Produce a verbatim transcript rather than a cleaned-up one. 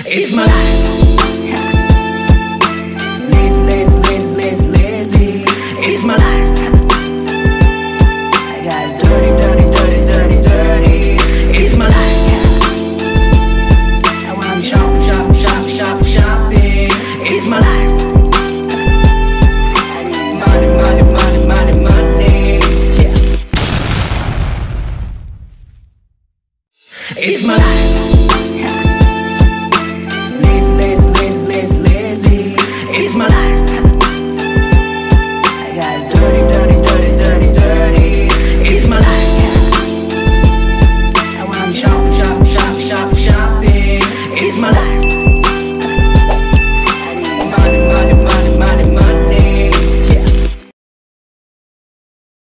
It's my life. Lazy, lazy, lazy, lazy, lazy. It's my life. I got dirty, dirty, dirty, dirty, dirty. It's my life. I wanna shop, shop, shop, shop, shopping. It's my life. I need money, money, money, money, money. Yeah. It's my life.